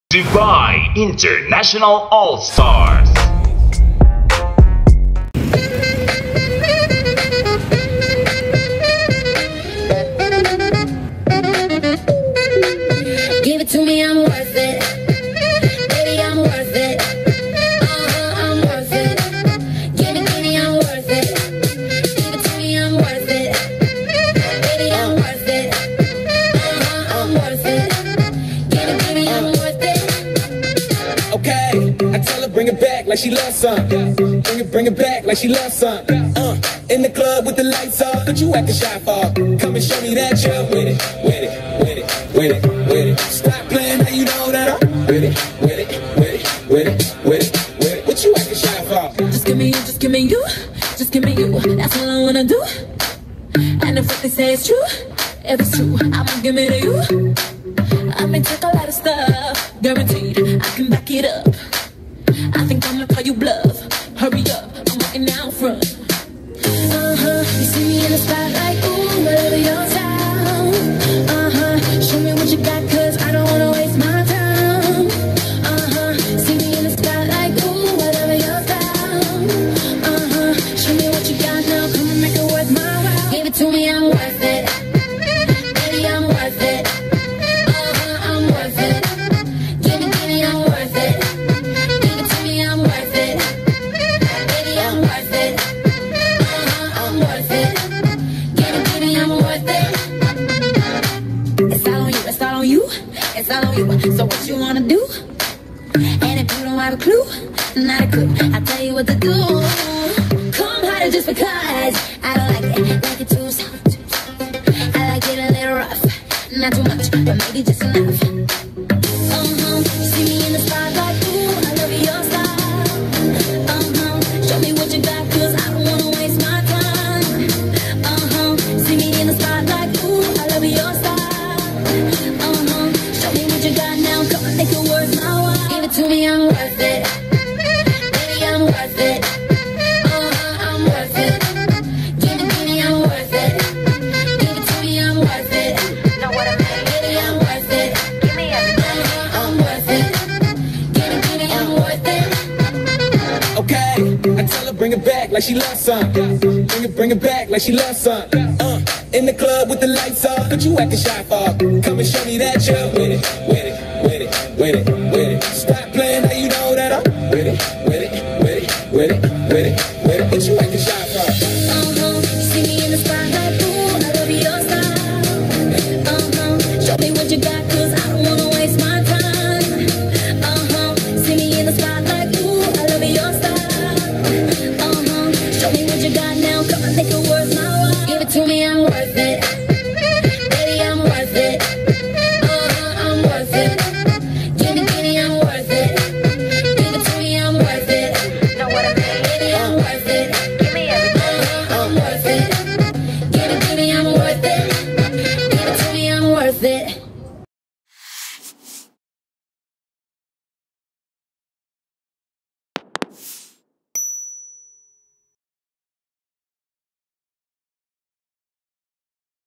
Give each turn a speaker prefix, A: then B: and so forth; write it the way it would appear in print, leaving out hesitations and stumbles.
A: Dubai International All-Stars.
B: Give it to me, I'm worth it. Baby, I'm worth it. I'm worth it. Give me, I'm worth it. Give it to me, I'm worth it. Baby, I'm worth it. I'm worth it. Give me, I'm worth it.
C: Okay, I tell her bring it back like she loves something. Bring it back like she loves something. In the club with the lights off, but you acting shy for. Come and show me that you're with it, with it, with it, with it, with it. Stop playing, now you know that I'm with it, with it, with it, with it, with it, with it. What you acting shy for?
B: Just give me you, just give me you, just give me you. That's all I wanna do. And if what they say is true, if it's true, I'ma give it to you. I may take a lot of stuff, guaranteed I can back it up. I think I'ma call you bluff. Hurry up, I'm waiting out front. You see me in the spotlight, ooh, whatever your style. Show me what you got, cause I don't wanna waste my time. See me in the spotlight, ooh, whatever your style. Show me what you got now, come and make it worth my while. Give it to me, I'm worth it. Baby, I'm worth it. I'm worth it. Give me, I'm worth it. Give it to me, I'm worth it. Baby, I'm worth it. I'm worth it. Give me, I'm worth it. It's all on you, it's all on you, it's all on you. So what you wanna do? And if you don't have a clue, not a clue, I'll tell you what to do. Come harder just because I don't like it too soft. I like it a little rough, not too much, but maybe just enough. See me in the spotlight, ooh, I love your style. Show me what you got, cause I don't wanna waste my time. See me in the spotlight, ooh, I love your style. Show me what you got now, come on, make it worth my while. Give it to me, I'm worth it. Baby, I'm worth it. I'm worth it. Give me, I'm worth it. Give it to me, I'm worth it. Know what I mean? Baby, I'm worth it. Give me everything. I'm worth it. Give me, I'm worth it.
C: Okay, I tell her bring it back like she loves something. Bring it back like she loves something. In the club with the lights off, but you acting shy for. Come and show me that you're with it, with it, with it, with it, with it. Stop playing, now you know that I'm with it, with it, with it, with it, with it, with it. What you acting shy for?